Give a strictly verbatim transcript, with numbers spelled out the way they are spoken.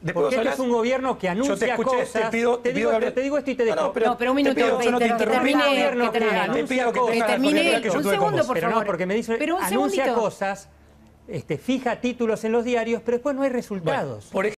Después porque este es un gobierno que anuncia Yo te escuché, cosas. te pido, te, te digo, pido te, te digo esto y te dejo. No, pero, no, pero un minuto, te pido, yo no te que interrumpí. termine, un gobierno que que termine. anuncia Te pido que cosas. tengas la termine cordialidad él. que yo Un tuve con segundo, vos. por Pero favor. no, porque me dice, Pero un anuncia segundito. cosas, este, fija títulos en los diarios, pero después no hay resultados. Bueno, por